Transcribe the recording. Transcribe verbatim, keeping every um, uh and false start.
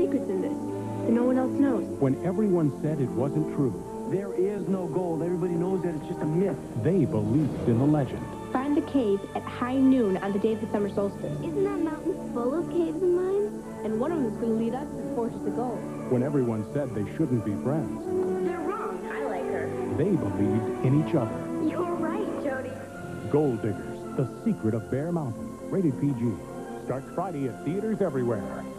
secrets in this that no one else knows. When everyone said it wasn't true, there is no gold. Everybody knows that it's just a myth. they believed in the legend. Find the cave at high noon on the day of the summer solstice. Isn't that mountain full of caves and mines? And one of them is going to lead us to the Fortress of Gold. When everyone said they shouldn't be friends, They're wrong. I like her. they believed in each other. You're right, Jody. Gold Diggers, The Secret of Bear Mountain. Rated P G. Starts Friday at theaters everywhere.